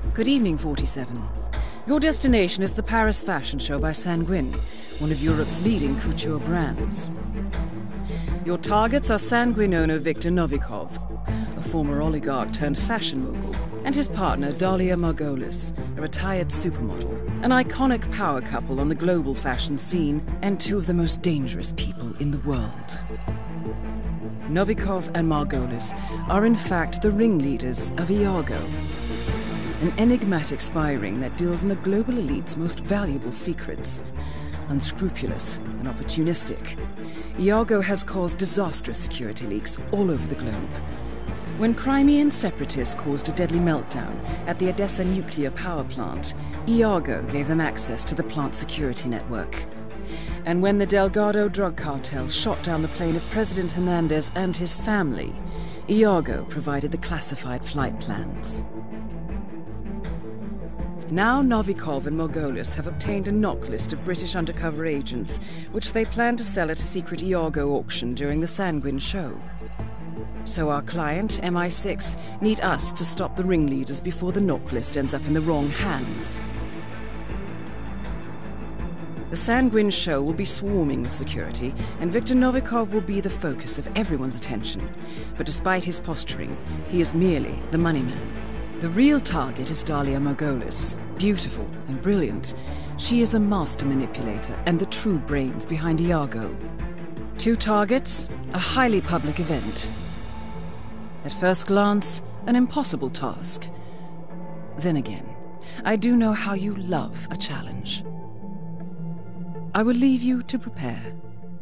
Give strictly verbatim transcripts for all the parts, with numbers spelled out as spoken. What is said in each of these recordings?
Good evening, forty-seven. Your destination is the Paris Fashion Show by Sanguine, one of Europe's leading couture brands. Your targets are Sanguine owner Viktor Novikov, a former oligarch turned fashion mogul, and his partner Dalia Margolis, a retired supermodel, an iconic power couple on the global fashion scene, and two of the most dangerous people in the world. Novikov and Margolis are in fact the ringleaders of Iago, an enigmatic spy ring that deals in the global elite's most valuable secrets. Unscrupulous and opportunistic, Iago has caused disastrous security leaks all over the globe. When Crimean separatists caused a deadly meltdown at the Odessa nuclear power plant, Iago gave them access to the plant's security network. And when the Delgado drug cartel shot down the plane of President Hernandez and his family, Iago provided the classified flight plans. Now Novikov and Margolis have obtained a knock list of British undercover agents, which they plan to sell at a secret Iago auction during the Sanguine show. So our client, M I six, need us to stop the ringleaders before the knock list ends up in the wrong hands. The Sanguine show will be swarming with security, and Viktor Novikov will be the focus of everyone's attention. But despite his posturing, he is merely the money man. The real target is Dalia Margolis. Beautiful and brilliant, she is a master manipulator and the true brains behind Iago. Two targets, a highly public event. At first glance, an impossible task. Then again, I do know how you love a challenge. I will leave you to prepare.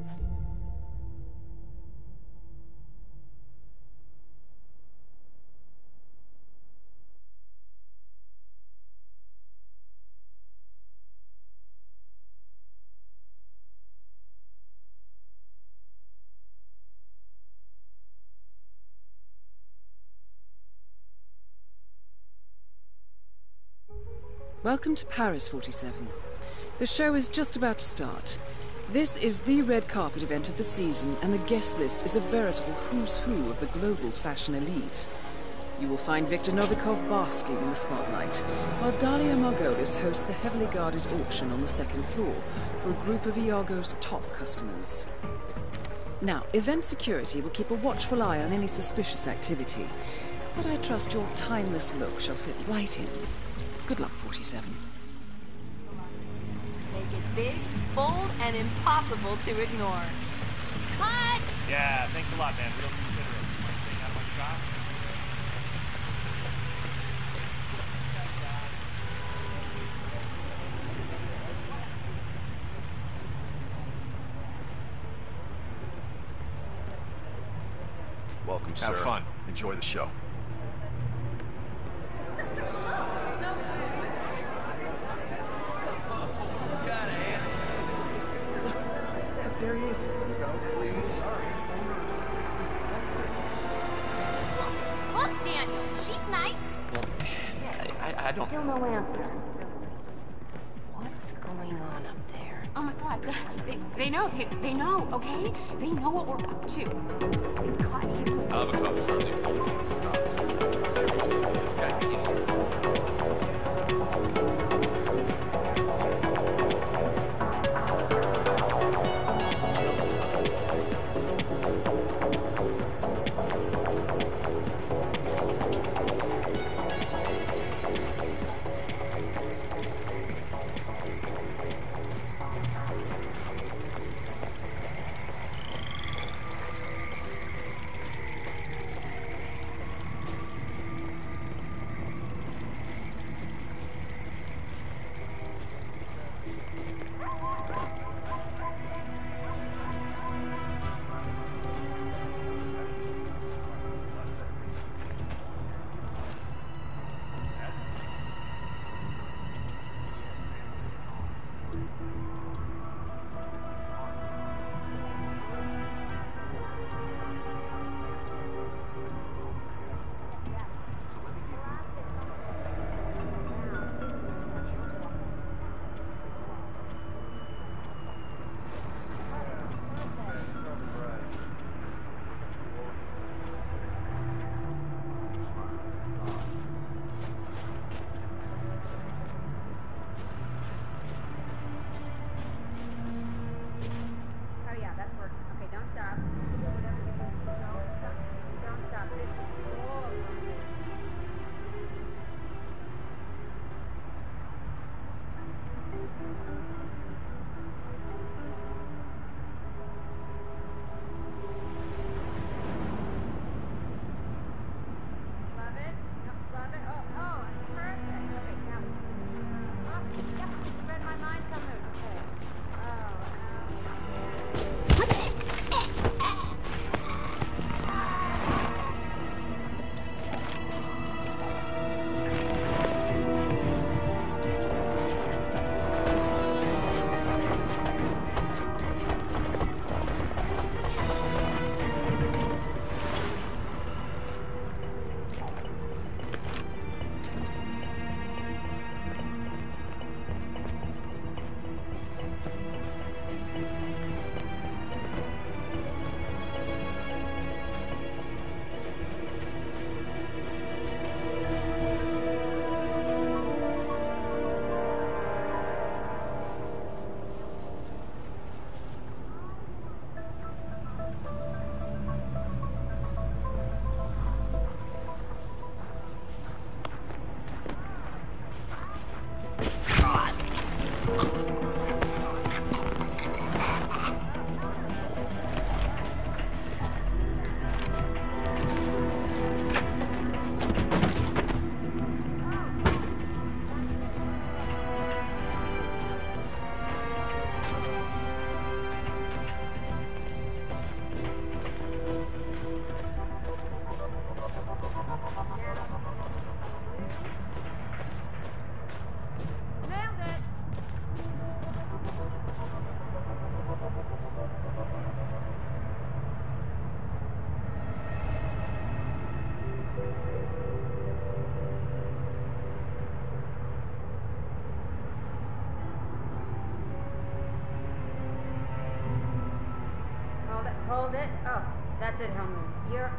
Welcome to Paris, forty-seven. The show is just about to start. This is the red carpet event of the season, and the guest list is a veritable who's who of the global fashion elite. You will find Viktor Novikov basking in the spotlight, while Dalia Margolis hosts the heavily guarded auction on the second floor for a group of Iago's top customers. Now, event security will keep a watchful eye on any suspicious activity, but I trust your timeless look shall fit right in. Good luck, forty-seven. Make it big, bold, and impossible to ignore. Cut! Yeah, thanks a lot, man. Real considerate. Anything out of my shop? Welcome, sir. Have fun. Enjoy the show. There he is. Go, please. Sorry. Look, Daniel, she's nice. I, I, I don't... Still no answer. What's going on up there? Oh my god, they, they know, they, they know, okay? They know what we're up to. They've got you. I'll have a cup, certainly. That's it, Helmut. You're...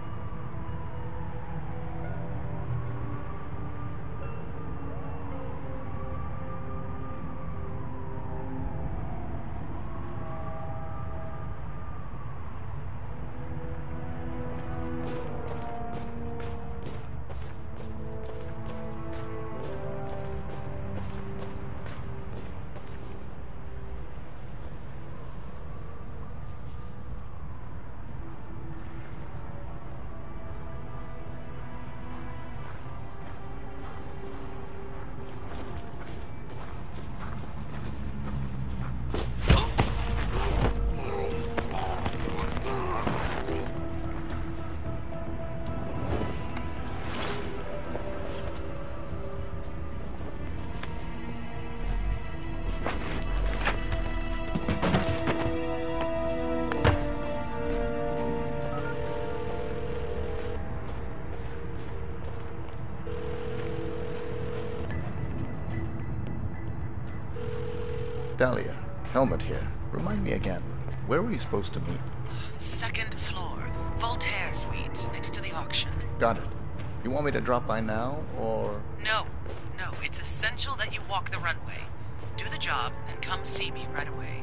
Dahlia, Helmut here. Remind me again, where were we supposed to meet? Second floor, Voltaire Suite, next to the auction. Got it. You want me to drop by now, or...? No, no, it's essential that you walk the runway. Do the job, and come see me right away.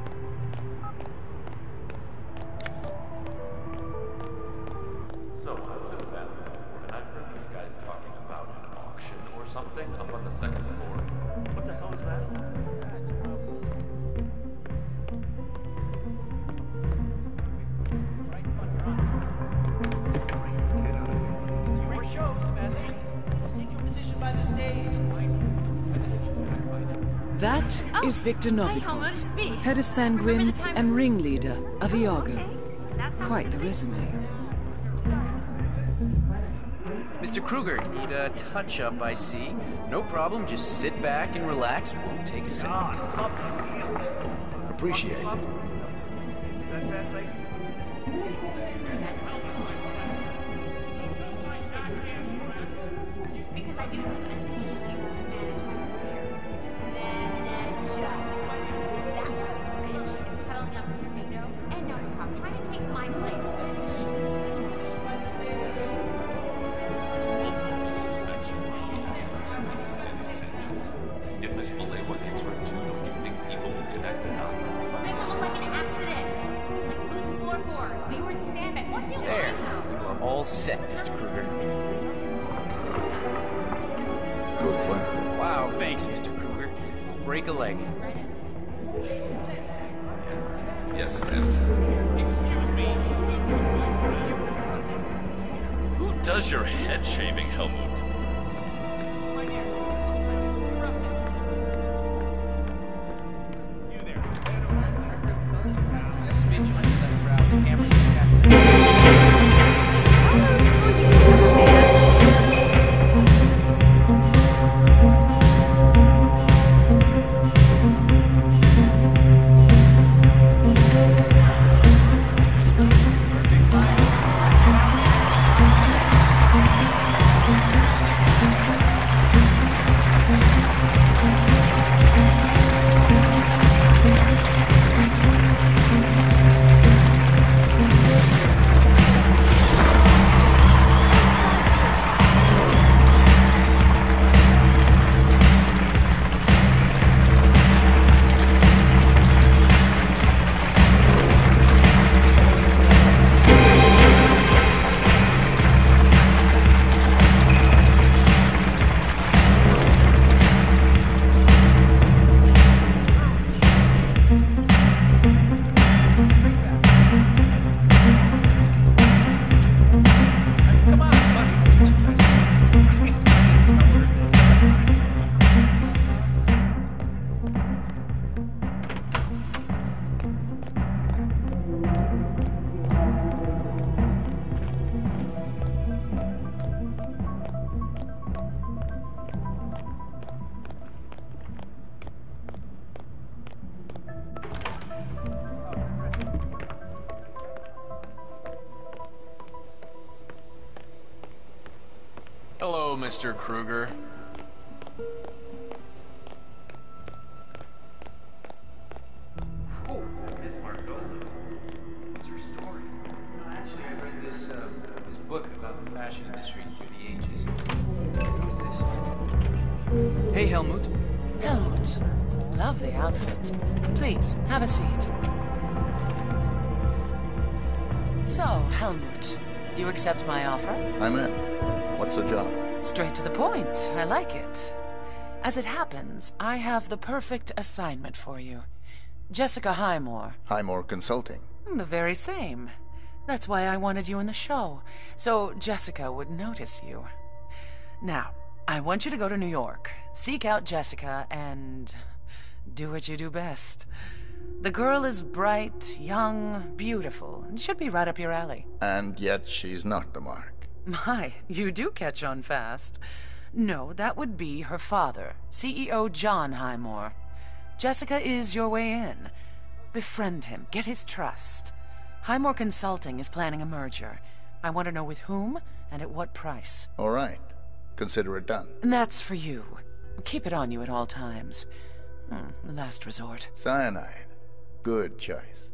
So, how's it been? And I've heard these guys talking about an auction or something up on the second floor. What the hell is that? That Oh, is Victor hi, Novikov, Helmut, it's me. head of Remember Sanguine the time- and ringleader of Iago. That's Quite the resume. Mister Kruger, need a touch-up, I see. No problem, just sit back and relax. Won't take a second. Appreciate it. Because I do believe I need you to manage my career. Manage. That little bitch is cuddling up to Sato and Novikov, trying to take my place. She needs to be transitioned. Suspect you will be accidentally Sicilian sanctions. If Miss Malewa gets hurt too, don't you think people will connect the dots? Make it look like an accident. Like loose floorboard, wayward sandbag. What do I There, have? you are all set, Mister Kruger. Good work. Wow, thanks, Mister Kruger. Break a leg. Yes, Madison. Excuse me? Who does your head shaving, Helmut? Just a smidge under that brow. The camera can catch that. Hello, Mister Kruger. Oh, Miss Margolis. What's her story? Actually, I read Hey, Helmut. Helmut. Love the outfit. Please, have a seat. So, Helmut, you accept my offer? I'm in. What's the job? Straight to the point. I like it. As it happens, I have the perfect assignment for you. Jessica Highmore. Highmore Consulting. The very same. That's why I wanted you in the show, so Jessica would notice you. Now, I want you to go to New York, seek out Jessica, and do what you do best. The girl is bright, young, beautiful, and should be right up your alley. And yet she's not the mark. My, you do catch on fast. No, that would be her father, C E O John Highmore. Jessica is your way in. Befriend him, get his trust. Highmore Consulting is planning a merger. I want to know with whom and at what price. All right. Consider it done. And that's for you. Keep it on you at all times. Hmm, last resort. Cyanide. Good choice.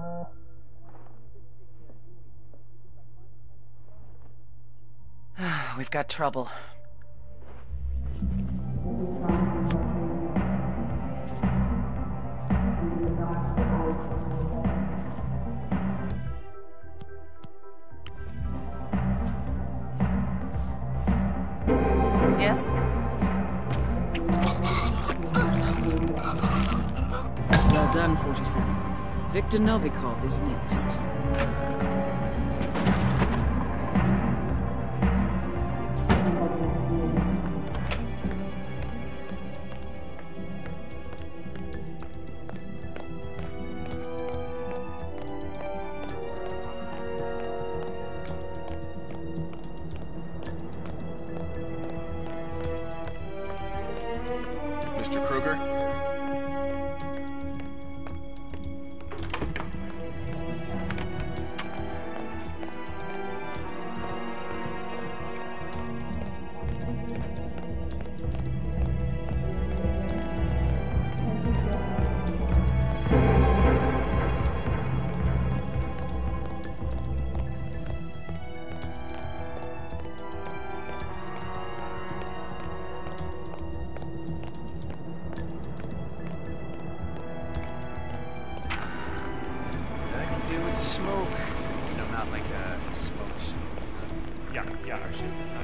We've got trouble. Yes? Well done, forty-seven. Victor Novikov is next. Mister Kruger? Smoke. You know, not like a smoke smoke. Yeah, yeah, our shit.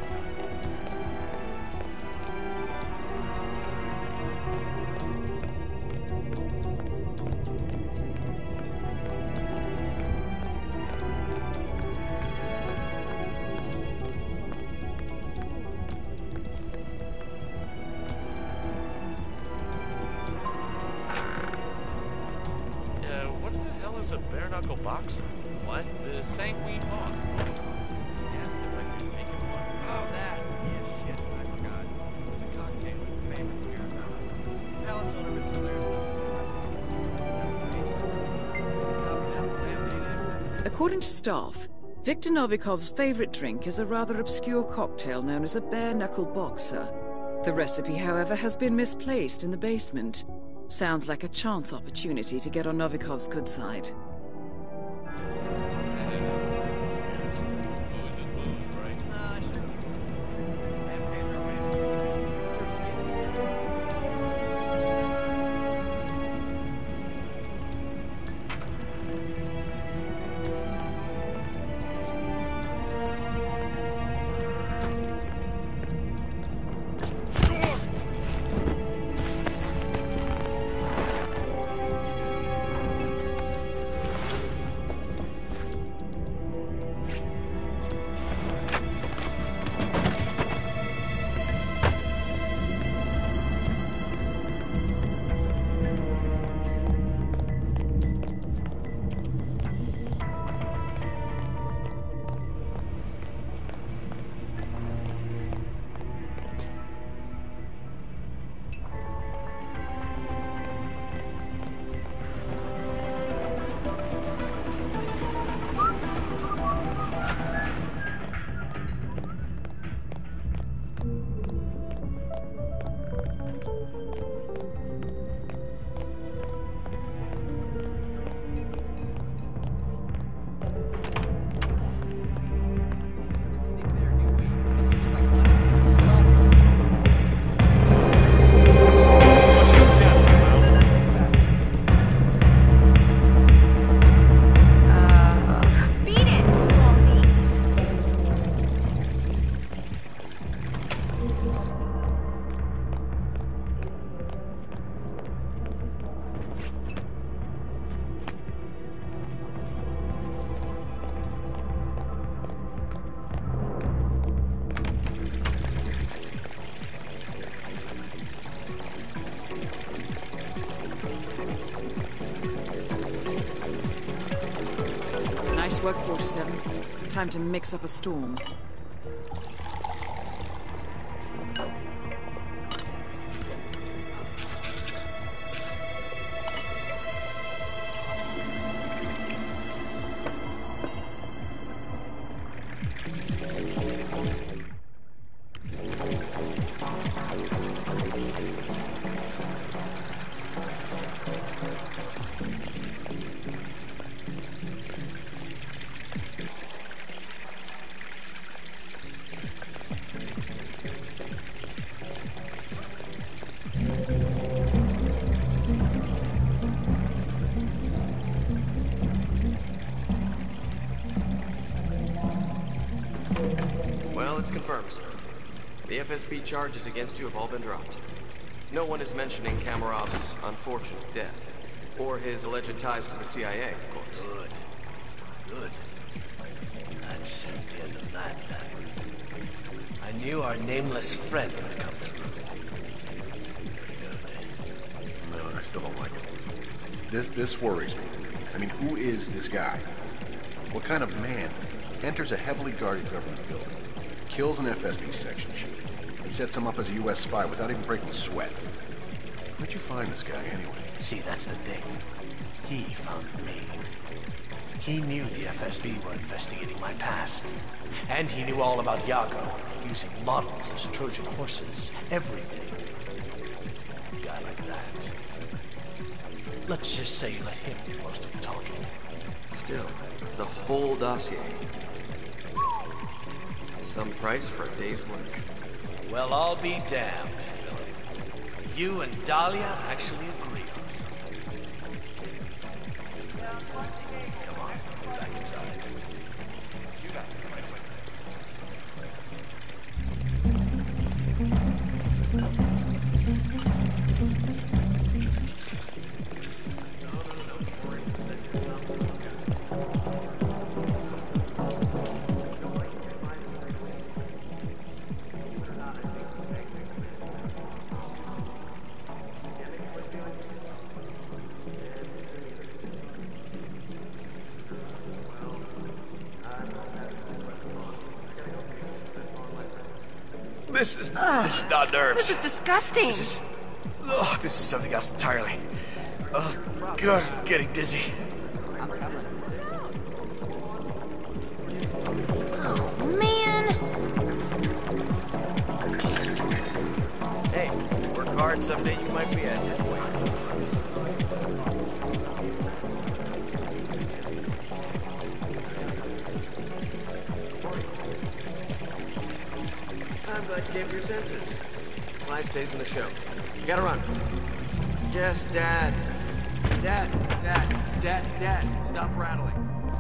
A bare-knuckle boxer. What? The sanguine boss. Asked if I could make him one. Oh, that. Yeah, shit. I forgot. It's a cocktail. His favorite beer. Palace owner is hilarious. According to staff, Victor Novikov's favorite drink is a rather obscure cocktail known as a bare-knuckle boxer. The recipe, however, has been misplaced in the basement. Sounds like a chance opportunity to get on Novikov's good side. Nice work, forty-seven. Time to mix up a storm. Well, it's confirmed, sir. The F S B charges against you have all been dropped. No one is mentioning Kamarov's unfortunate death, or his alleged ties to the C I A, of course. Good. Good. That's the end of that, then. I knew our nameless friend would come through. Very good. No, I still don't like it. This, this worries me. I mean, who is this guy? What kind of man enters a heavily guarded government building, kills an F S B section chief, and sets him up as a U S spy without even breaking a sweat? Where'd you find this guy, anyway? See, that's the thing. He found me. He knew the F S B were investigating my past. And he knew all about Yago, using models as Trojan horses, everything. A guy like that. Let's just say you let him do most of the talking. Still, the whole dossier. Some price for a day's work. Well, I'll be damned, Philip. You and Dahlia actually agree on something. Come on, we're back inside. You got it right away. This is Ugh, this is not nerves. This is disgusting. This is oh, this is something else entirely. Oh God, I'm getting dizzy. Oh man. Hey, work hard, someday you might be at headway. I'm glad you came to your senses. Clyde stays in the show. You gotta run. Yes, Dad. Dad, Dad, Dad, Dad, stop rattling.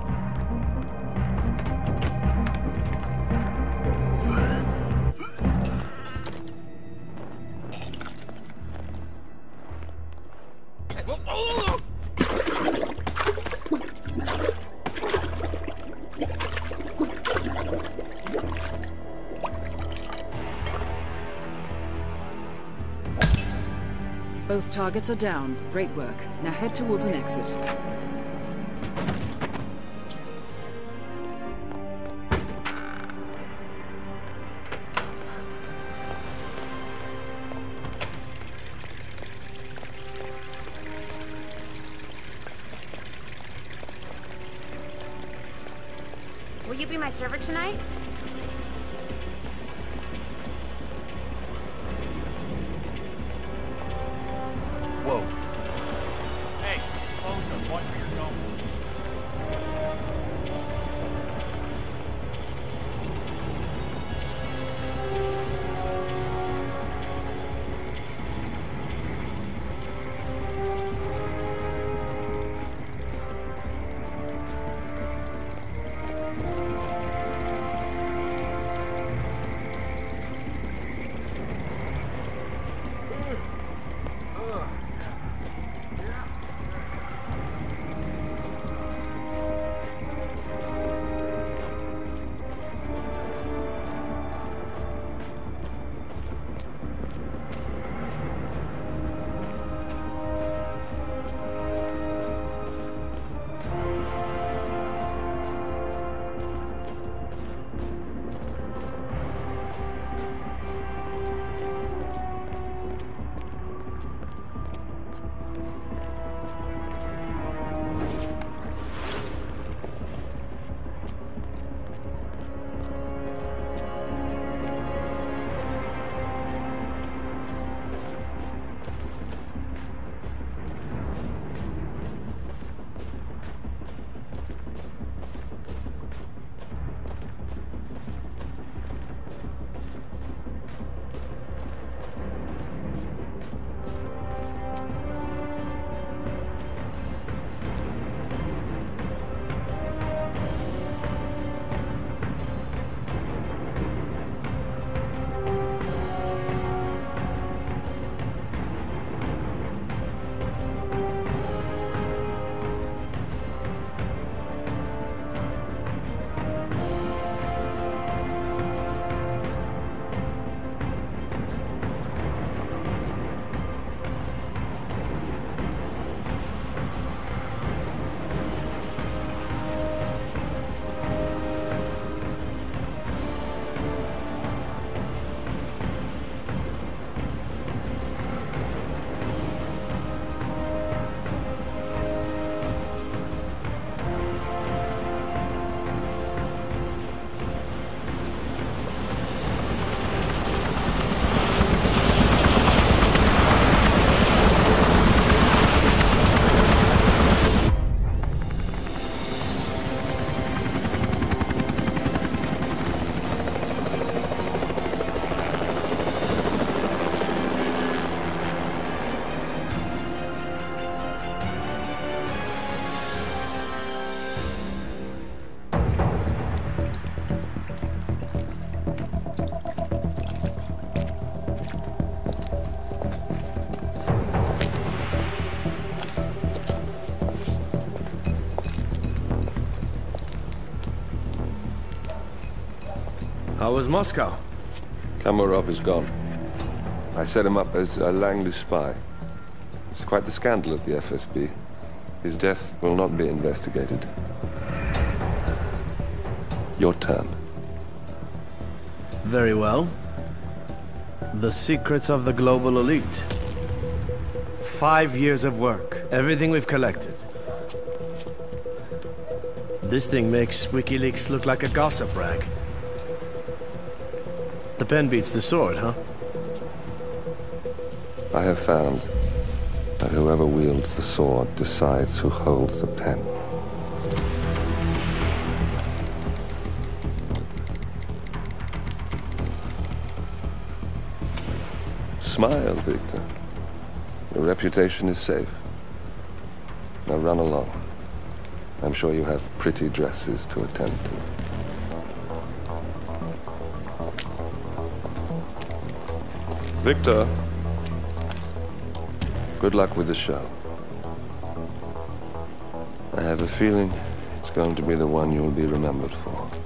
Both targets are down. Great work. Now head towards an exit. Will you be my server tonight? Whoa. Hey, close them. Watch where you're going. How was Moscow? Kamarov is gone. I set him up as a Langley spy. It's quite the scandal at the F S B. His death will not be investigated. Your turn. Very well. The secrets of the global elite. Five years of work. Everything we've collected. This thing makes WikiLeaks look like a gossip rag. The pen beats the sword, huh? I have found that whoever wields the sword decides who holds the pen. Smile, Victor. Your reputation is safe. Now run along. I'm sure you have pretty dresses to attend to. Victor, good luck with the show. I have a feeling it's going to be the one you'll be remembered for.